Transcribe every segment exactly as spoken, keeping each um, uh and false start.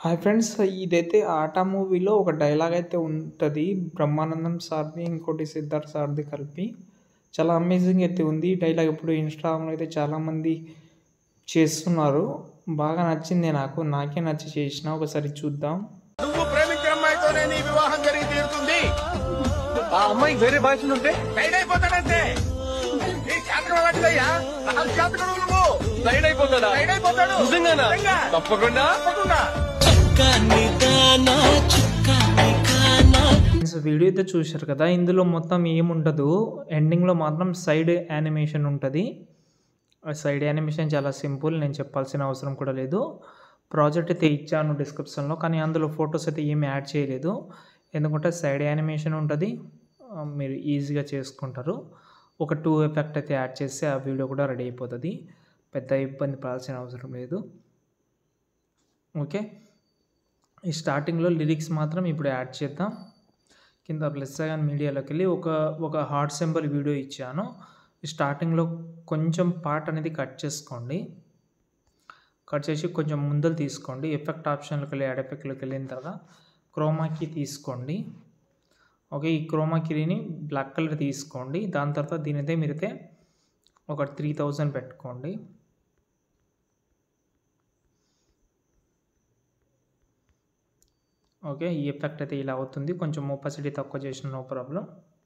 Hi friends! ఇదైతే 'ఆట' మూవీలో ఒక డైలాగ్ అయితే ఉంటది. బ్రహ్మానందం సార్‌ది, ఇంకోటి సిద్ధార్థ్ సార్‌ది కలిపి. చాలా అమేజింగ్ అయితే ఉంది. ఈ డైలాగ్ ఇప్పుడు ఇన్‌స్టాగ్రామ్‌లో అయితే చాలామంది చేస్తున్నారు. బాగా నచ్చింది నాకు. నాకే నచ్చి చేసినా. ఒకసారి చూద్దాం. నువ్వు ప్రేమించిన అమ్మాయితోనే నీ వివాహం జరిగి తీరుతుంది. ఆ అమ్మాయికి వేరే భాషలు ఉంటే లైన్ అయిపోతాడంతే. నీ జాతకం అలాంటిదయ్యా. నా జాతకం నువ్వు లైన్ అయిపోతాడా? లైన్ అయిపోతాడు. నిజంగానా? నిజంగా. తప్పకుండా తప్పకుండా. ఫ్రెండ్స్, వీడియో అయితే చూశారు కదా. ఇందులో మొత్తం ఏముండదు. ఎండింగ్‌లో మాత్రం సైడ్ యానిమేషన్ ఉంటది. ఆ సైడ్ యానిమేషన్ చాలా సింపుల్. నేను చెప్పాల్సిన అవసరం కూడా లేదు. ప్రాజెక్ట్ అయితే ఇచ్చాను డిస్క్రిప్షన్‌లో. కానీ అందులో ఫోటోస్ అయితే ఏమి యాడ్ చేయలేదు. ఎందుకంటే సైడ్ యానిమేషన్ ఉంటది. ఆహ్, మీరు ఈజీగా చేసుకుంటారు. ఒక టూ ఎఫెక్ట్ అయితే యాడ్ చేస్తే ఆ వీడియో కూడా రెడీ అయిపోతది. పెద్ద ఇబ్బంది పడాల్సిన అవసరం లేదు. ఓకే. ఈ స్టార్టింగ్‌లో లిరిక్స్ మాత్రం ఇప్పుడు యాడ్ చేద్దాం. కింద ప్లస్ ఐకాన్ మీడియాలోకెళ్ళి ఒక ఒక హార్ట్ సింబల్ వీడియో ఇచ్చాను. స్టార్టింగ్‌లో కొంచెం పార్ట్ అనేది కట్ చేసుకోండి. కట్ చేసి కొంచెం ముందలు తీసుకోండి. ఎఫెక్ట్ ఆప్షన్‌లోకెళ్ళి యాడ్ ఎఫెక్ట్‌లోకి వెళ్ళిన తర్వాత క్రోమా కీ తీసుకోండి. ఓకే. ఈ క్రోమా కీని బ్లాక్ కలర్ తీసుకోండి. దాని తర్వాత దీనైతే మీరైతే ఒక త్రీ థౌసండ్ పెట్టుకోండి. ఓకే. ఈ ఎఫెక్ట్ అయితే ఇలా అవుతుంది. కొంచెం ఒపాసిటీ తక్కువ చేసిన నో ప్రాబ్లమ్.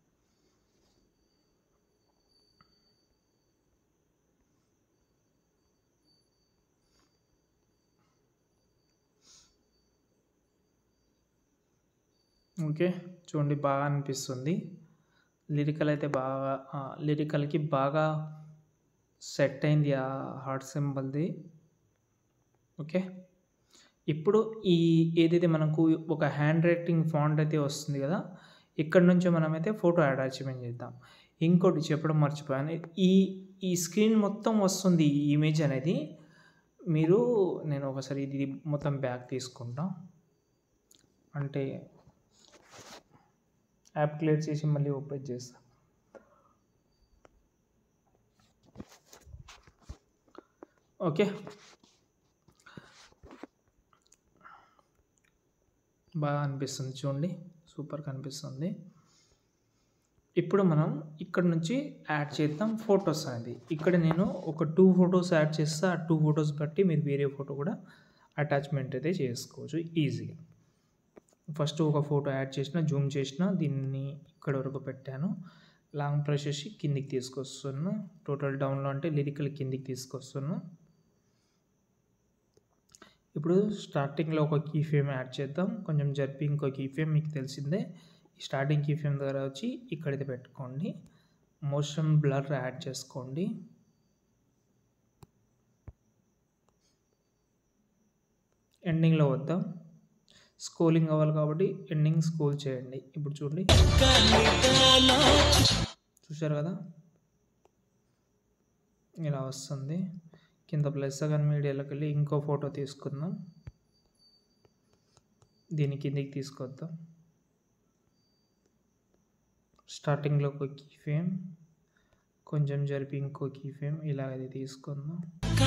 ఓకే. చూడండి బాగా అనిపిస్తుంది. లిరికల్ అయితే బాగా ఆహ్, లిరికల్‌కి బాగా సెట్ అయింది ఆ హార్ట్ సింబల్‌ది. ఓకే. ఇప్పుడు ఈ ఏదైతే మనకు ఒక హ్యాండ్ రైటింగ్ ఫాంట్ అయితే వస్తుంది కదా. ఇక్కడి నుంచి మనమైతే ఫోటో అటాచ్‌మెంట్ చేద్దాం. ఇంకోటి చెప్పడం మర్చిపోయాను. ఈ ఈ స్క్రీన్ మొత్తం వస్తుంది ఈ ఇమేజ్ అనేది. మీరు నేను ఒకసారి ఇది మొత్తం బ్యాక్ తీసుకుంటా. అంటే యాప్ క్లియర్ చేసి మళ్ళీ ఓపెన్ చేస్తా. ఓకే. బాగా అనిపిస్తుంది చూడండి. సూపర్‌గా అనిపిస్తుంది. ఇప్పుడు మనం ఇక్కడ నుంచి యాడ్ చేద్దాం ఫోటోస్ అనేది. ఇక్కడ నేను ఒక టూ ఫోటోస్ యాడ్ చేస్తా. ఆ టూ ఫోటోస్ బట్టి మీరు వేరే ఫోటో కూడా అటాచ్‌మెంట్ అయితే చేసుకోవచ్చు ఈజీగా. ఫస్ట్ ఒక ఫోటో యాడ్ చేసిన, జూమ్ చేసిన, దీన్ని ఇక్కడి వరకు పెట్టాను. లాంగ్ ప్రెస్ చేసి కిందికి తీసుకొస్తున్నా. టోటల్ డౌన్‌లో అంటే లిరికల్ కిందికి తీసుకొస్తున్నా. ఇప్పుడు స్టార్టింగ్‌లో ఒక కీ ఫ్రేమ్ యాడ్ చేద్దాం. కొంచెం జరిపి ఇంకో కీ ఫ్రేమ్ మీకు తెలిసిందే. స్టార్టింగ్ కీ ఫ్రేమ్ దగ్గర వచ్చి ఇక్కడైతే పెట్టుకోండి. మోషన్ బ్లర్ యాడ్ చేసుకోండి. ఎండింగ్‌లో వద్దాం. స్క్రోలింగ్ అవ్వాలి కాబట్టి ఎండింగ్ స్క్రోల్ చేయండి. ఇప్పుడు చూడండి. చూశారు కదా. ఇలా వస్తుంది. కింద ప్లస్ ఐకాన్ మీడియాలోకి వెళ్ళి ఇంకో ఫోటో తీసుకుందాం. దీన్ని కిందికి తీసుకొద్దాం. స్టార్టింగ్‌లో ఒక కీ ఫ్రేమ్, కొంచెం జరిపి ఇంకో కీ ఫ్రేమ్ ఇలాగైతే తీసుకుందాం.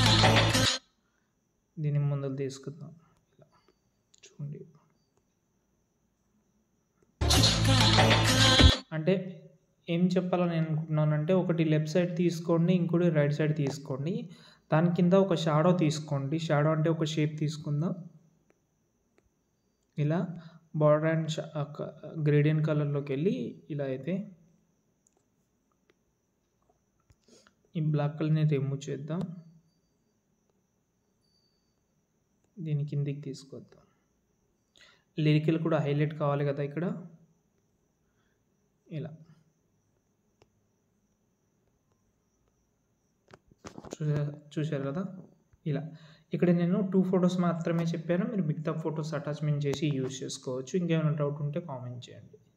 దీన్ని ముందుకు తీసుకుందాం. ఇలా చూడండి. అంటే ఏం చెప్పాలని అనుకుంటున్నానంటే ఒకటి లెఫ్ట్ సైడ్ తీసుకోండి, ఇంకోటి రైట్ సైడ్ తీసుకోండి. దాని కింద ఒక షాడో తీసుకోండి. షాడో అంటే ఒక షేప్ తీసుకుందాం. ఇలా బార్డర్ అండ్ ష క గ్రేడియంట్ కలర్‌లోకి వెళ్ళి ఇలా అయితే ఈ బ్లాక్ కలర్‌ని రిమూవ్ చేద్దాం. దీన్ని కిందికి తీసుకొద్దాం. లిరికల్ కూడా హైలైట్ కావాలి కదా ఇక్కడ. ఇలా చూసా చూశారు కదా. ఇలా ఇక్కడ నేను టూ ఫోటోస్ మాత్రమే చెప్పాను. మీరు మిగతా ఫోటోస్ అటాచ్‌మెంట్ చేసి యూజ్ చేసుకోవచ్చు. ఇంకేమైనా డౌట్ ఉంటే కామెంట్ చేయండి.